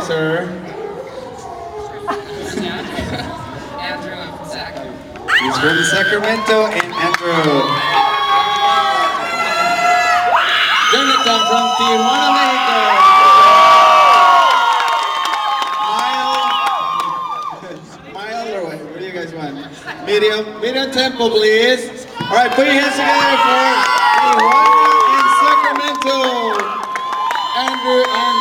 sir? Andrew, I'm from Sac. He's from Sacramento, and Andrew. Jonathan from Tijuana, Mexico. Mild or what? What do you guys want? Medium tempo, please. All right, put your hands together for Tijuana and Sacramento. Andrew and